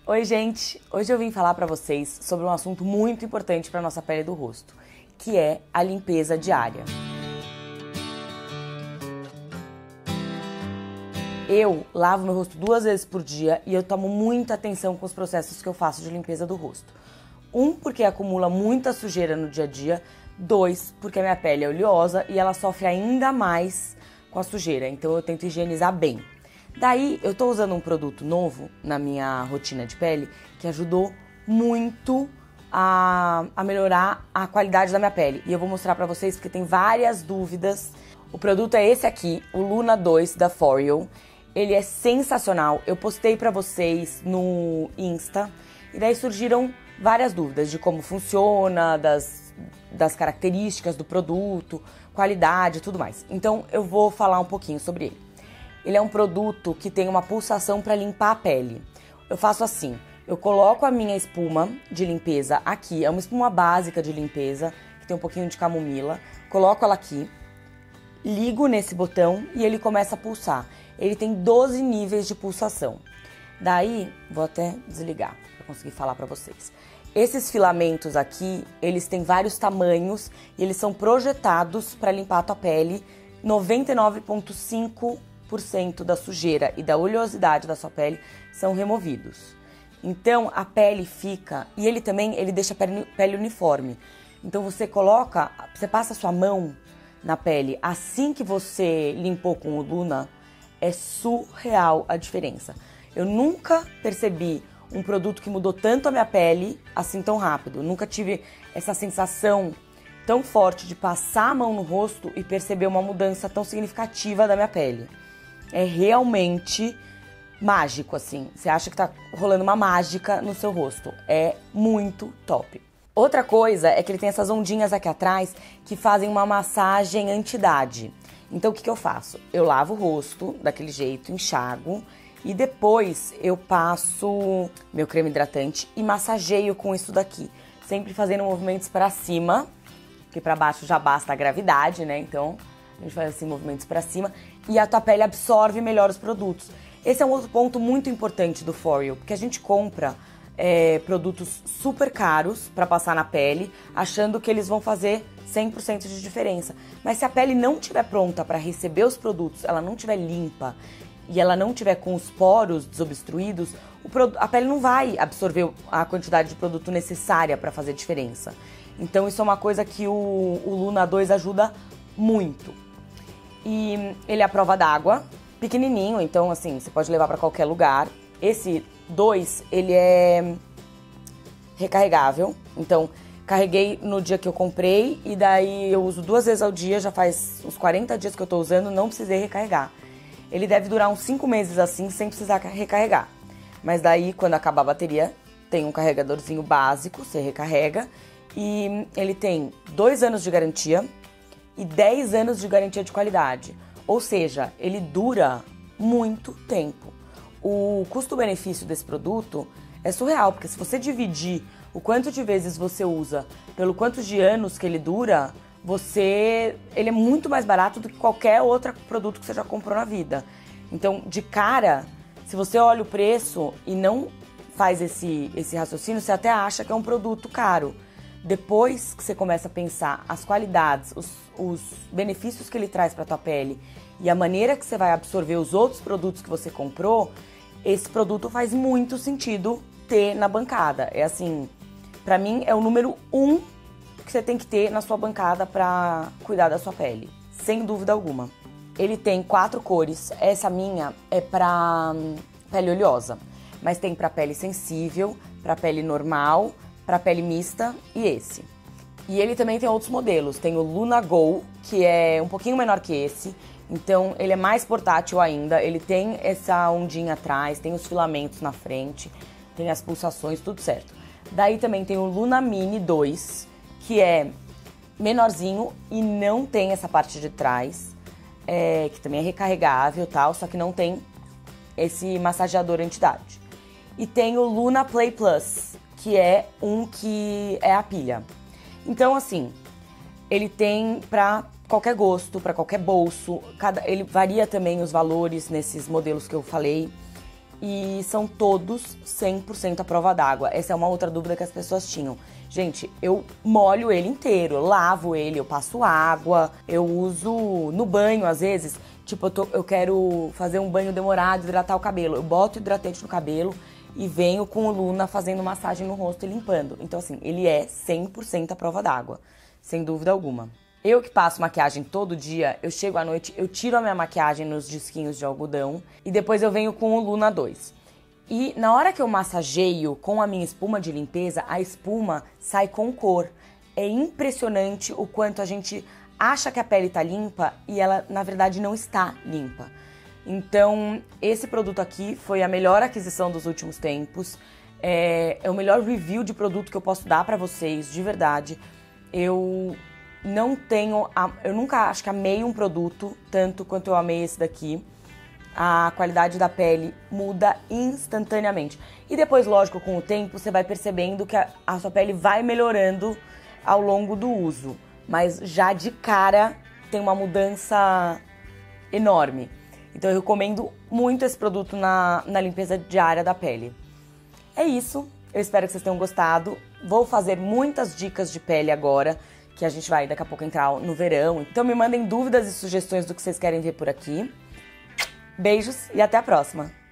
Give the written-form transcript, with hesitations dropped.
Oi, gente! Hoje eu vim falar pra vocês sobre um assunto muito importante pra nossa pele do rosto, que é a limpeza diária. Eu lavo meu rosto 2 vezes por dia e eu tomo muita atenção com os processos que eu faço de limpeza do rosto. 1, porque acumula muita sujeira no dia a dia. 2, porque a minha pele é oleosa e ela sofre ainda mais com a sujeira, então eu tento higienizar bem. Daí, eu tô usando um produto novo na minha rotina de pele que ajudou muito a melhorar a qualidade da minha pele. E eu vou mostrar pra vocês porque tem várias dúvidas. O produto é esse aqui, o Luna 2 da Foreo. Ele é sensacional. Eu postei pra vocês no Insta e daí surgiram várias dúvidas de como funciona, das características do produto, qualidade e tudo mais. Então, eu vou falar um pouquinho sobre ele. Ele é um produto que tem uma pulsação para limpar a pele. Eu faço assim, eu coloco a minha espuma de limpeza aqui, é uma espuma básica de limpeza, que tem um pouquinho de camomila, coloco ela aqui, ligo nesse botão e ele começa a pulsar. Ele tem 12 níveis de pulsação. Daí, vou até desligar para conseguir falar para vocês. Esses filamentos aqui, eles têm vários tamanhos e eles são projetados para limpar a tua pele 99,5% da sujeira e da oleosidade da sua pele são removidos. Então a pele fica, e ele também deixa a pele uniforme. Então você passa a sua mão na pele assim que você limpou com o Luna, é surreal a diferença. Eu nunca percebi um produto que mudou tanto a minha pele assim tão rápido. Eu nunca tive essa sensação tão forte de passar a mão no rosto e perceber uma mudança tão significativa da minha pele. É realmente mágico, assim. Você acha que tá rolando uma mágica no seu rosto. É muito top. Outra coisa é que ele tem essas ondinhas aqui atrás que fazem uma massagem anti-idade. Então, o que eu faço? Eu lavo o rosto daquele jeito, enxago e depois eu passo meu creme hidratante e massageio com isso daqui. Sempre fazendo movimentos para cima, porque para baixo já basta a gravidade, né? Então, a gente faz assim movimentos para cima e a tua pele absorve melhor os produtos. Esse é um outro ponto muito importante do Foreo, porque a gente compra produtos super caros para passar na pele, achando que eles vão fazer 100% de diferença. Mas se a pele não estiver pronta para receber os produtos, ela não estiver limpa e ela não estiver com os poros desobstruídos, a pele não vai absorver a quantidade de produto necessária para fazer diferença. Então isso é uma coisa que o Luna 2 ajuda muito. E ele é à prova d'água, pequenininho, então assim, você pode levar para qualquer lugar. Esse 2, ele é recarregável, então carreguei no dia que eu comprei e daí eu uso 2 vezes ao dia, já faz uns 40 dias que eu tô usando, não precisei recarregar. Ele deve durar uns 5 meses assim, sem precisar recarregar. Mas daí, quando acabar a bateria, tem um carregadorzinho básico, você recarrega. E ele tem 2 anos de garantia e 10 anos de garantia de qualidade. Ou seja, ele dura muito tempo. O custo-benefício desse produto é surreal, porque se você dividir o quanto de vezes você usa pelo quanto de anos que ele dura, ele é muito mais barato do que qualquer outro produto que você já comprou na vida. Então, de cara, se você olha o preço e não faz esse raciocínio, você até acha que é um produto caro. Depois que você começa a pensar as qualidades, os benefícios que ele traz para a tua pele e a maneira que você vai absorver os outros produtos que você comprou, esse produto faz muito sentido ter na bancada. É assim, para mim é o número 1 que você tem que ter na sua bancada para cuidar da sua pele, sem dúvida alguma. Ele tem 4 cores, essa minha é para pele oleosa, mas tem para pele sensível, para pele normal, para pele mista e esse. E ele também tem outros modelos, tem o Luna Go, que é um pouquinho menor que esse, então ele é mais portátil ainda, ele tem essa ondinha atrás, tem os filamentos na frente, tem as pulsações, tudo certo. Daí também tem o Luna Mini 2, que é menorzinho e não tem essa parte de trás, que também é recarregável e tal, só que não tem esse massageador anti-idade. E tem o Luna Play Plus, que é um que é a pilha. Então, assim, ele tem para qualquer gosto, para qualquer bolso, ele varia também os valores nesses modelos que eu falei. e são todos 100% à prova d'água. Essa é uma outra dúvida que as pessoas tinham. Gente, eu molho ele inteiro, eu lavo ele, eu passo água, eu uso no banho às vezes. Tipo, eu quero fazer um banho demorado, hidratar o cabelo. Eu boto hidratante no cabelo e venho com o Luna fazendo massagem no rosto e limpando. Então, assim, ele é 100% à prova d'água, sem dúvida alguma. Eu que passo maquiagem todo dia, eu chego à noite, eu tiro a minha maquiagem nos disquinhos de algodão e depois eu venho com o Luna 2. E na hora que eu massageio com a minha espuma de limpeza, a espuma sai com cor. É impressionante o quanto a gente acha que a pele tá limpa e ela, na verdade, não está limpa. Então, esse produto aqui foi a melhor aquisição dos últimos tempos. É o melhor review de produto que eu posso dar pra vocês, de verdade. Eu nunca acho que amei um produto tanto quanto eu amei esse daqui. A qualidade da pele muda instantaneamente. E depois, lógico, com o tempo, você vai percebendo que a sua pele vai melhorando ao longo do uso. Mas já de cara tem uma mudança enorme. Então eu recomendo muito esse produto na limpeza diária da pele. É isso, eu espero que vocês tenham gostado. Vou fazer muitas dicas de pele agora, que a gente vai daqui a pouco entrar no verão. Então me mandem dúvidas e sugestões do que vocês querem ver por aqui. Beijos e até a próxima!